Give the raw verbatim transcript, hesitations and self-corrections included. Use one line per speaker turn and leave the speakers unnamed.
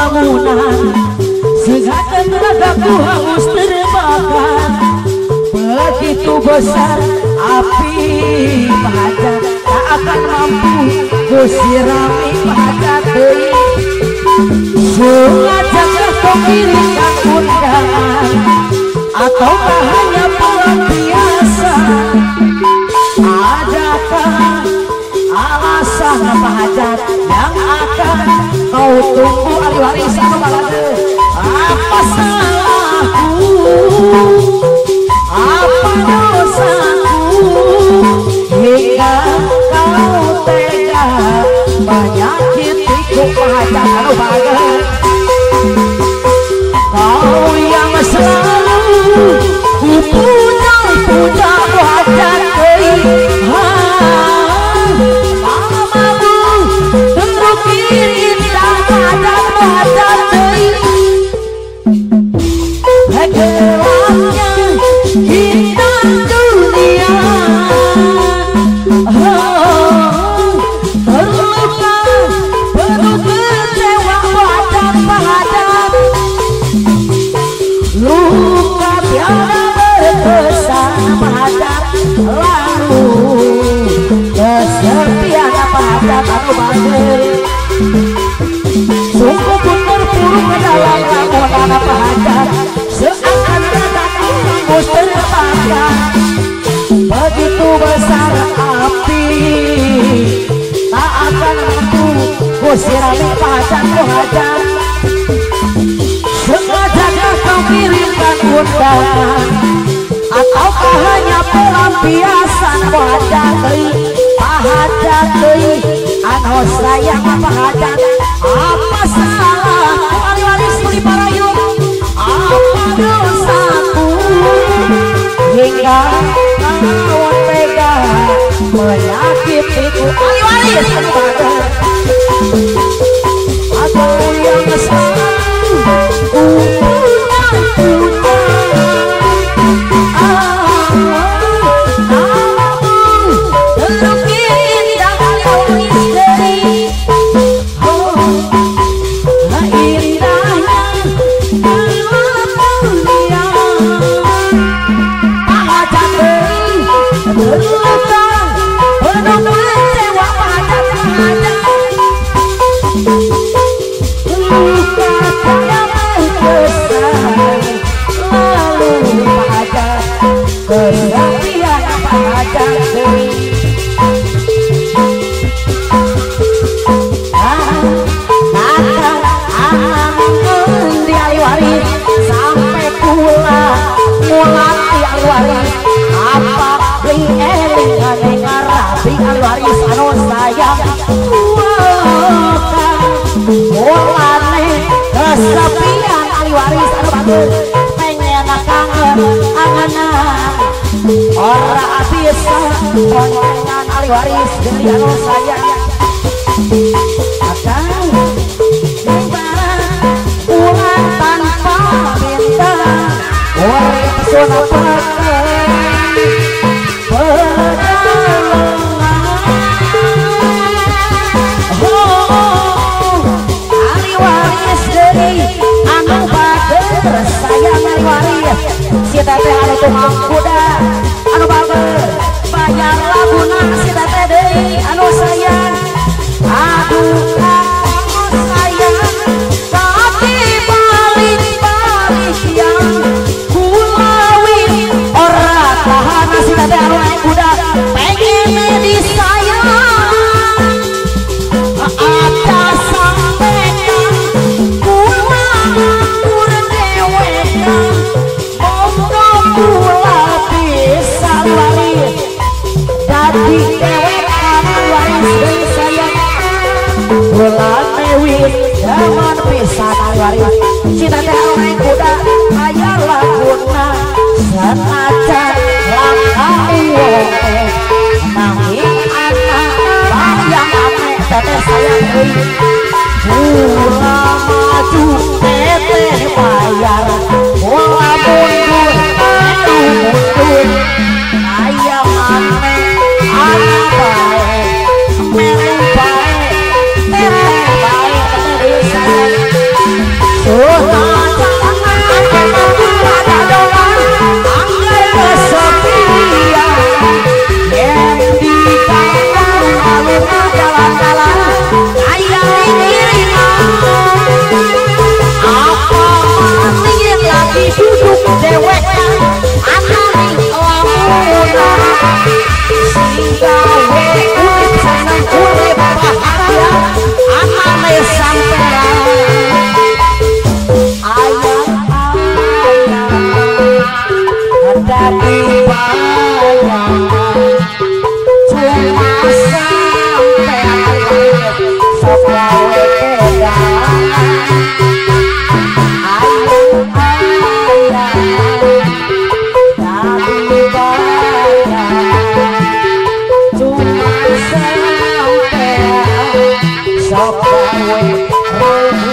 lamunan segakan ragaku hangus terbakar. Begitu besar api pahajat tak akan mampu ku sirami pahajat deui. Sengaja kau kirimkan undangan ataukah hanya pelampiasan? Adakah alasan pahajat yang akan kau tunggu ahli waris anu balade? Apa salahku? Apa dosaku hingga kau tega menyakitiku pahajat anu balade? Kau yang selalu ku puja-puja pahajat deui. Gelapnya hitam dunia, oh, terluka penuh kecewa wajah pahajat. Luka tiada berkesan pahajat, lalu kesepian pahajat anu bager. Sungguh pun terpuruk ke dalam lamunan pahajat, seakan ragaku hangus terbakar. Begitu besar api tak akan mampu ku sirami pahajat pahajat. Sengaja kau kirimkan undangan ataukah hanya pelampiasan pahajat deui? Pahajat deui anu sayang pahajat. Apa salah ahli waris Budi Parayun? Apa dosaku hingga kau tega menyakitiku ahli waris anu balade? Aku yang selalu ku puja-puja, kesepian pahajat deui. Takkan angan di ahli waris sampai kula mulati ahli waris. Apa ring eling ngadeng rabi ahli waris anu sayang. Mulane kesepian ahli waris anu bagus pengen kangen anganan. Ora bisa boncengan ahli waris deui anu sayang. Akan ibarat bulan tanpa bintang, urip suna peteng pedalaman. Oh, ahli waris deui anu bager sayang ahli waris. Si teteh anu tukang kuda anu bager bayar laguna si teteh deui anu sayang. Aduh anu sayang tapi balik-balik yang kulawin ora tahan si teteh anu naik kuda pengen disayang. Ada sampean kumakur dewekan monggo kula bisa waris dadi dewek anu waris deui sayang. Bulan mewis zaman pisan ahli waris si teteh anu naik kuda aya laguna senajan langka uwong nanging anak bayang ame teteh sayang deui. Mula maju teteh bayar, mula mundur teteh mundur. Aya ame anak bae melu bae teteh bae teteh deui sayang. Jokowi